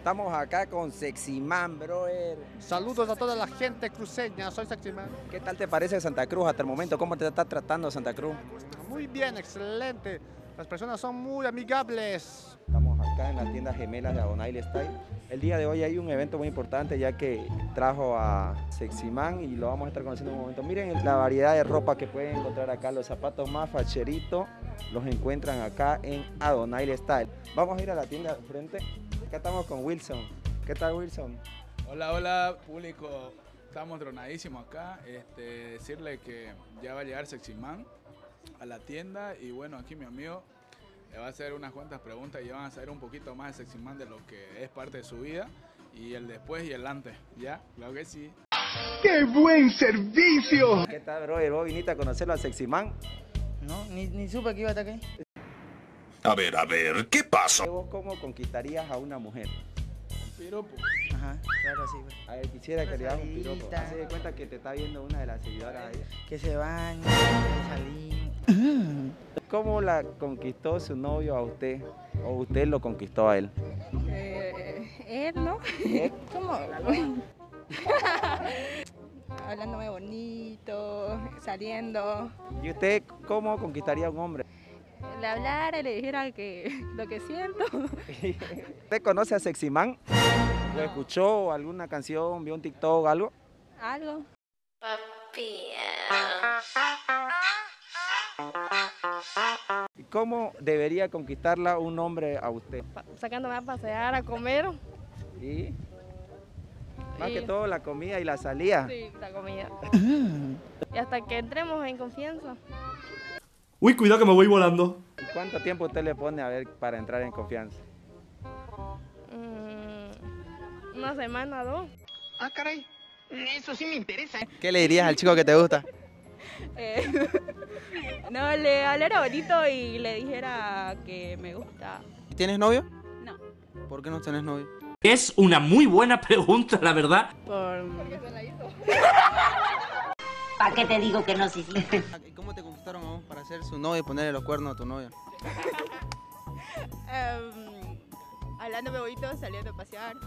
Estamos acá con Sexyman, brother. Saludos a toda la gente cruceña, soy Sexyman. ¿Qué tal te parece Santa Cruz hasta el momento? ¿Cómo te está tratando Santa Cruz? Muy bien, excelente. Las personas son muy amigables. Estamos acá en las tiendas gemelas de Adonai Style. El día de hoy hay un evento muy importante ya que trajo a Sexyman y lo vamos a estar conociendo en un momento. Miren la variedad de ropa que pueden encontrar acá, los zapatos más facheritos los encuentran acá en Adonai Style. Vamos a ir a la tienda de frente. Acá estamos con Wilson. ¿Qué tal, Wilson? Hola, hola público, estamos tronadísimos acá. Decirle que ya va a llegar Sexyman a la tienda y bueno, aquí mi amigo le va a hacer unas cuantas preguntas y ya van a saber un poquito más de Sexyman, de lo que es parte de su vida y el después y el antes, ¿ya? Claro que sí. ¡Qué buen servicio! ¿Qué tal, brother? ¿Vos viniste a conocerlo a Sexyman? No, ni supe que iba a estar aquí. A ver, ¿qué pasó? ¿Vos cómo conquistarías a una mujer? Piropo. Ajá, claro, sí, güey. A ver, quisiera que le hagas un piropo. Rosadita. Hace de cuenta que te está viendo una de las seguidoras ahí. Que se bañe, que salir. ¿Cómo la conquistó su novio a usted? ¿O usted lo conquistó a él? Él, ¿no? ¿Eh? ¿Cómo? Hablándome bonito, saliendo. ¿Y usted cómo conquistaría a un hombre? Le hablara y le dijera que lo que siento. ¿Usted conoce a Sexyman? ¿Lo escuchó alguna canción, vio un TikTok, algo? Algo. ¿Y cómo debería conquistarla un hombre a usted? Sacándome a pasear, a comer. ¿Y? Más Y- que todo la comida y la salida. Sí, la comida. Y hasta que entremos en confianza. Uy, cuidado que me voy volando. ¿Y cuánto tiempo usted le pone a ver para entrar en confianza? Una semana, dos. Ah, caray, eso sí me interesa. ¿Qué le dirías al chico que te gusta? No, le hablara bonito y le dijera que me gusta. ¿Tienes novio? No. ¿Por qué no tenés novio? Es una muy buena pregunta, la verdad. Por... ¿Para qué te digo que no, sí? ¿Y cómo te conquistaron a vos para ser su novio y ponerle los cuernos a tu novia? hablándome bonito, saliendo a pasear.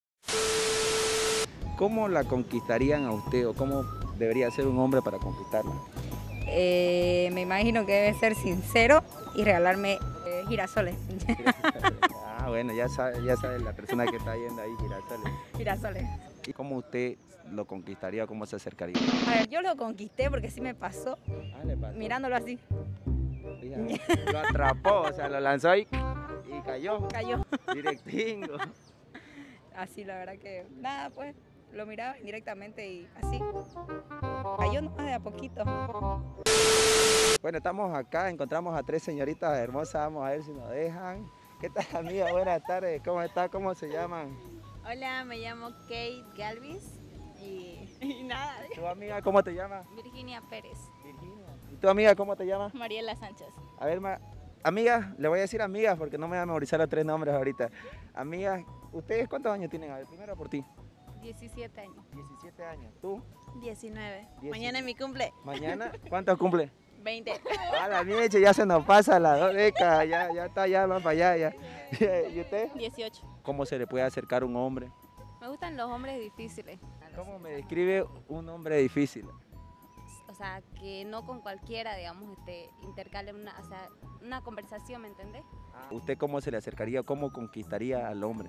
¿Cómo la conquistarían a usted o cómo debería ser un hombre para conquistarla? Me imagino que debe ser sincero y regalarme girasoles. Ah, bueno, ya sabe la persona que está yendo ahí, girasoles. Girasoles. ¿Y cómo usted lo conquistaría, cómo se acercaría? A ver, yo lo conquisté porque sí me pasó Ah, le pasó. mirándolo así. Fíjate, lo atrapó, o sea, lo lanzó ahí y cayó. Cayó. Directingo. Así, la verdad que nada, pues lo miraba indirectamente y así. Cayó nomás de a poquito. Bueno, estamos acá, encontramos a tres señoritas hermosas, vamos a ver si nos dejan. ¿Qué tal, amiga? Buenas tardes, ¿cómo está? ¿Cómo se llaman? Hola, me llamo Kate Galvis y nada. ¿Tu amiga cómo te llamas? Virginia Pérez. Virginia. ¿Y tu amiga cómo te llamas? Mariela Sánchez. A ver, amiga, le voy a decir amigas porque no me voy a memorizar los tres nombres ahorita. Amigas, ¿ustedes cuántos años tienen? A ver, primero por ti. 17 años. 17 años. ¿Tú? 19. 19. Mañana es mi cumple. ¿Mañana? ¿Cuántos cumple? 20. A la mieche, ya se nos pasa las 2 décadas, ya está, ya va para allá, ya. ¿Y usted? 18. ¿Cómo se le puede acercar a un hombre? Me gustan los hombres difíciles. ¿Cómo me describe un hombre difícil? O sea, que no con cualquiera, digamos, intercalen una conversación, ¿me entendés? ¿Usted cómo se le acercaría, cómo conquistaría al hombre?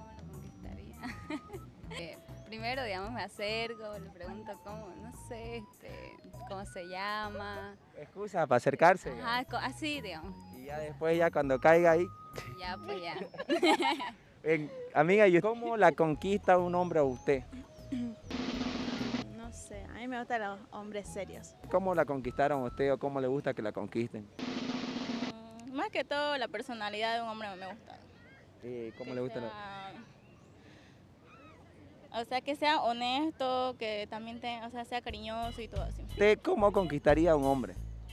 Primero, digamos, me acerco, le pregunto cómo, no sé, cómo se llama. Excusa para acercarse. Ajá, así, digamos. Y ya después, ya cuando caiga ahí. Ya, pues ya. Amiga, ¿y cómo la conquista un hombre a usted? No sé, a mí me gustan los hombres serios. ¿Cómo la conquistaron a usted o cómo le gusta que la conquisten? Más que todo, la personalidad de un hombre me gusta. ¿Cómo le gusta? O sea, que sea honesto, que también sea cariñoso y todo así. ¿Usted cómo conquistaría a un hombre?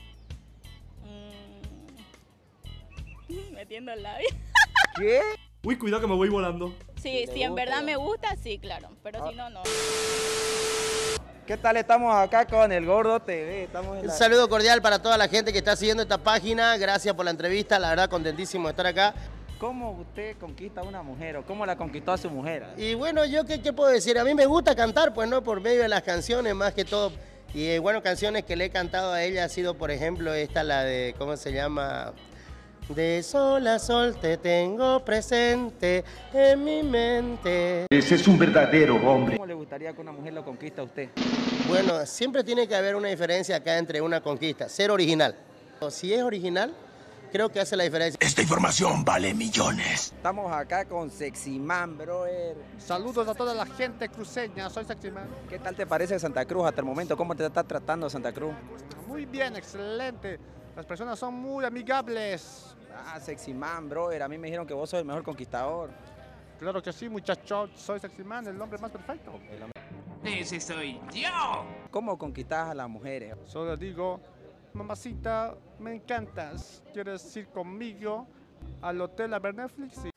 Metiendo el labio. ¿Qué? Uy, cuidado que me voy volando. Sí, si en verdad me gusta, sí, claro. Pero si no, no. ¿Qué tal? Estamos acá con el Gordo TV. Estamos en Un saludo cordial para toda la gente que está siguiendo esta página. Gracias por la entrevista, la verdad contentísimo de estar acá. ¿cómo usted conquista a una mujer o cómo la conquistó a su mujer? Y bueno, yo qué puedo decir, a mí me gusta cantar, pues no, por medio de las canciones más que todo. Y bueno, canciones que le he cantado a ella ha sido, por ejemplo, esta, la de, ¿cómo se llama? De sol a sol te tengo presente en mi mente. Ese es un verdadero hombre. ¿Cómo le gustaría que una mujer lo conquista a usted? Bueno, siempre tiene que haber una diferencia acá entre una conquista, ser original. Si es original, creo que hace la diferencia. Esta información vale millones. Estamos acá con Sexyman, brother. Saludos a toda la gente cruceña, soy Sexyman. ¿Qué tal te parece Santa Cruz hasta el momento? ¿Cómo te está tratando Santa Cruz? Muy bien, excelente. Las personas son muy amigables. Ah, Sexyman, brother. A mí me dijeron que vos sos el mejor conquistador. Claro que sí, muchachos. Soy Sexyman, el hombre más perfecto. Ese soy yo. ¿Cómo conquistás a las mujeres? Solo digo, mamacita, me encantas. ¿Quieres ir conmigo al hotel a ver Netflix? Sí.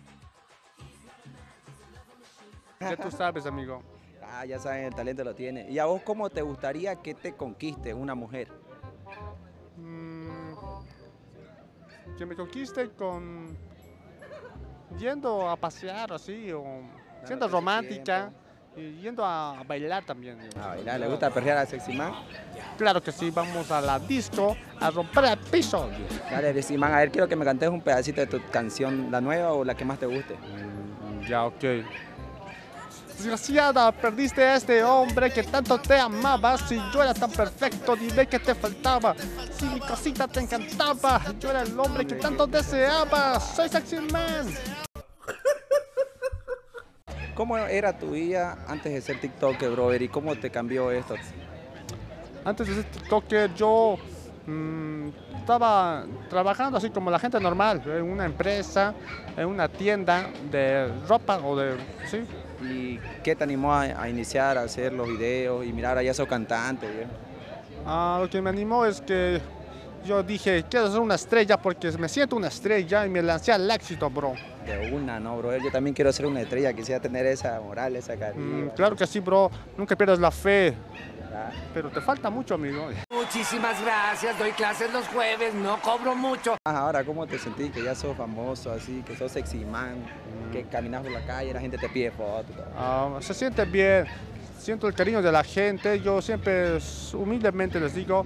Ya tú sabes, amigo. Ah, ya saben, el talento lo tiene. ¿Y a vos cómo te gustaría que te conquiste una mujer? Que me conquiste con yendo a pasear así o siendo romántica y yendo a bailar también. A bailar, ¿le gusta perrear a Sexyman? Claro que sí, vamos a la disco a romper el piso. Dale, Sexyman, a ver, quiero que me cantes un pedacito de tu canción, la nueva o la que más te guste. Ya, ok. Desgraciada, perdiste a este hombre que tanto te amaba. Si yo era tan perfecto, dime que te faltaba. Si mi cosita te encantaba, yo era el hombre que tanto deseaba. Soy Sexyman. ¿Cómo era tu vida antes de ser TikToker, brother? ¿Y cómo te cambió esto? Antes de ser TikToker, yo estaba trabajando así como la gente normal, en una empresa, en una tienda de ropa o de... ¿sí? ¿Y qué te animó a iniciar a hacer los videos y mirar, ya sos cantante, viejo? Lo que me animó es que yo dije, quiero ser una estrella porque me siento una estrella y me lancé al éxito, bro. De una, ¿no, bro? Yo también quiero ser una estrella, quisiera tener esa moral, esa carisma. Claro que sí, bro. Nunca pierdas la fe. Pero te falta mucho, amigo. Muchísimas gracias, doy clases los jueves, no cobro mucho. Ahora, ¿cómo te sentís que ya sos famoso, así, que sos Sexyman, que caminas por la calle, la gente te pide fotos? Se siente bien, siento el cariño de la gente, yo siempre humildemente les digo,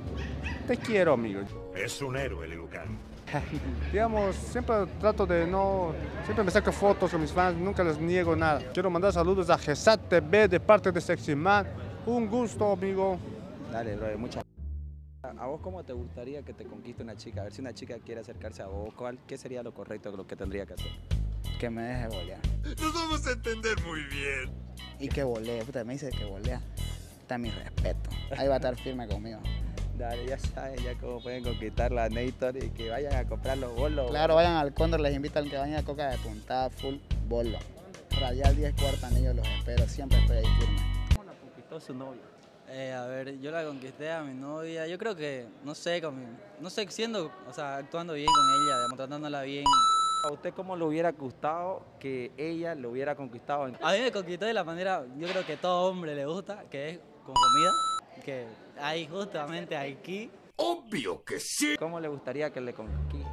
te quiero, amigo. Es un héroe, Lelucán. Digamos, siempre trato de siempre me saco fotos con mis fans, nunca les niego nada. Quiero mandar saludos a GESAT TV de parte de Sexyman. Un gusto, amigo. Dale, bro, muchas gracias. ¿A vos cómo te gustaría que te conquiste una chica? A ver si una chica quiere acercarse a vos, ¿qué sería lo correcto, lo que tendría que hacer? Que me deje bolear. Nos vamos a entender muy bien. Y que bolee, puta, me dice que bolea. Está mi respeto. Ahí va a estar firme conmigo. Dale, ya saben ya cómo pueden conquistar la Nator y que vayan a comprar los bolos. Claro, vayan al Cóndor, les invitan que vayan a Coca de Puntada, full bolo. Radial 10 cuarto anillo, los espero, siempre estoy ahí firme. ¿Cómo la conquistó su novia? A ver, yo la conquisté a mi novia, yo creo que, no sé, siendo, o sea, actuando bien con ella, digamos, tratándola bien. ¿A usted cómo le hubiera gustado que ella lo hubiera conquistado? A mí me conquistó de la manera, yo creo que todo hombre le gusta, que es con comida, que hay justamente aquí. Obvio que sí. ¿Cómo le gustaría que le conquiste?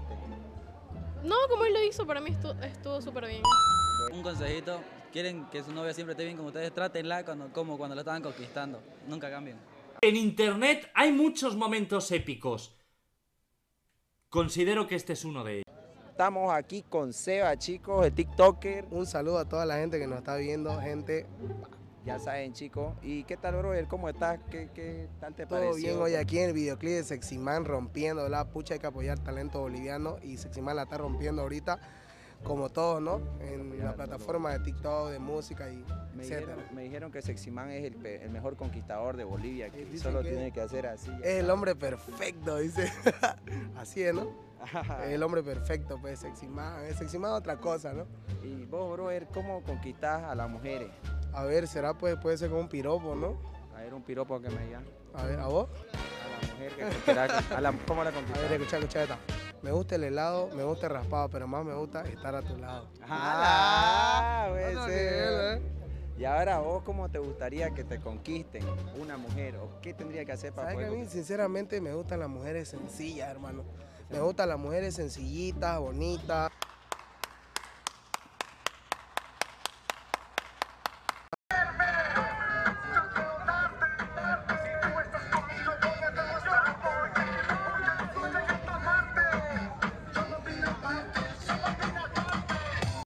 No, como él lo hizo, para mí estuvo súper bien. Un consejito, quieren que su novia siempre esté bien con ustedes, trátenla como cuando la estaban conquistando, nunca cambien. En internet hay muchos momentos épicos. Considero que este es uno de ellos. Estamos aquí con Seba, chicos, el TikToker. Un saludo a toda la gente que nos está viendo, gente. Ya saben, chicos. ¿Y qué tal, brother? ¿Cómo estás? ¿Qué tal te pareció? Todo bien hoy aquí en el videoclip de Sexyman rompiendo, la pucha, hay que apoyar talento boliviano y Sexyman la está rompiendo ahorita, como todos, ¿no? En la plataforma de TikTok, de música y etcétera. Me dijeron que Sexyman es el mejor conquistador de Bolivia, que solo tiene que hacer así. Es el hombre perfecto, dice. Así es, ¿no? Es el hombre perfecto, pues, Sexyman. Sexyman es otra cosa, ¿no? Y vos, brother, ¿cómo conquistás a las mujeres? A ver, será, pues, puede ser con un piropo, ¿no? A ver, un piropo que me diga. A ver, ¿a vos? A la mujer que ¿cómo la conquistás? A ver, escucha esta. Me gusta el helado, me gusta el raspado, pero más me gusta estar a tu lado. Y ahora, ¿vos cómo te gustaría que te conquisten una mujer? ¿O qué tendría que hacer para poder poder que a mí, sinceramente, me gustan las mujeres sencillas, hermano. Me gustan las mujeres sencillitas, bonitas.